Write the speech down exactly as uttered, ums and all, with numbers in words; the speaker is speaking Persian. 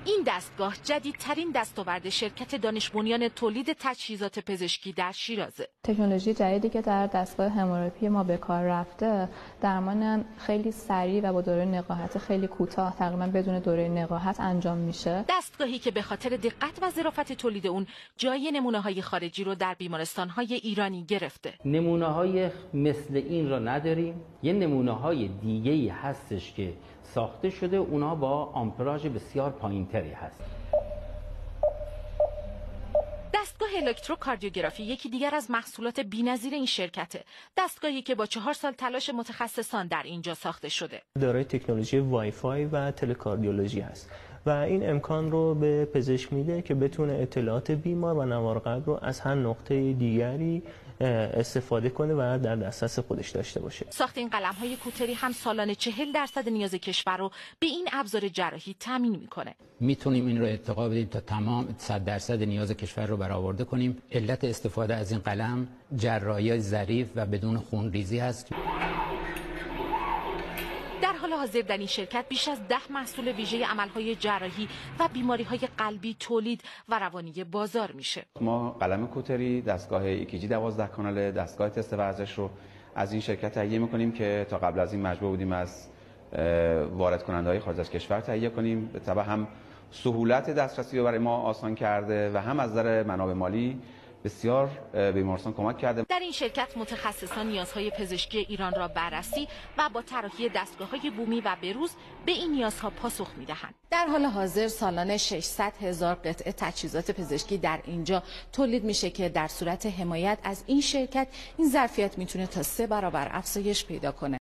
این دستگاه جدیدترین دستاورد شرکت دانش بنیان تولید تجهیزات پزشکی در شیرازه. تکنولوژی جدیدی که در دستگاه هموراپی ما به کار رفته، درمان خیلی سریع و با دوره نقاهت خیلی کوتاه، تقریبا بدون دوره نقاهت انجام میشه. دستگاهی که به خاطر دقت و ظرافت تولید اون جای نمونه‌های خارجی رو در بیمارستان‌های ایرانی گرفته. نمونه‌های مثل این رو نداریم. یه نمونه‌های دیگه‌ای هستش که ساخته شده، اونا با آمپراژ بسیار پایینتری هست. دستگاه الکتروکاردیوگرافی یکی دیگر از محصولات بی‌نظیر این شرکته. دستگاهی که با چهار سال تلاش متخصصان در اینجا ساخته شده. دارای تکنولوژی وای فای و تلکاردیولوژی هست و این امکان رو به پزشک میده که بتونه اطلاعات بیمار و نوار قلب رو از هر نقطه دیگری استفاده کنه و در دسترس خودش داشته باشه. ساخت این قلم‌های کوتری هم سالانه چهل درصد نیاز کشور رو به این ابزار جراحی تامین میکنه. میتونیم این رو ارتقا بدیم تا تمام صد درصد نیاز کشور رو برآورده کنیم. علت استفاده از این قلم جراحی ظریف و بدون خونریزی است. در حال حاضر در این شرکت بیش از ده محصول ویژه عملهای جراحی و بیماریهای قلبی تولید و روانی بازار میشه. ما قلم کوتری، دستگاه ای کی جی دوازده کاناله، دستگاه تست ورزش رو از این شرکت تهیه میکنیم که تا قبل از این مجبور بودیم از وارد کننده های خارج از کشور تهیه کنیم. به تبع هم سهولت دسترسی رو برای ما آسان کرده و هم از نظر منابع مالی بسیار به بیمارستان کمک کرده. در این شرکت متخصصان نیازهای پزشکی ایران را بررسی و با طراحی دستگاه‌های بومی و بروز به این نیازها پاسخ می‌دهند. در حال حاضر سالانه ششصد هزار قطعه تجهیزات پزشکی در اینجا تولید میشه که در صورت حمایت از این شرکت این ظرفیت میتونه تا سه برابر افزایش پیدا کنه.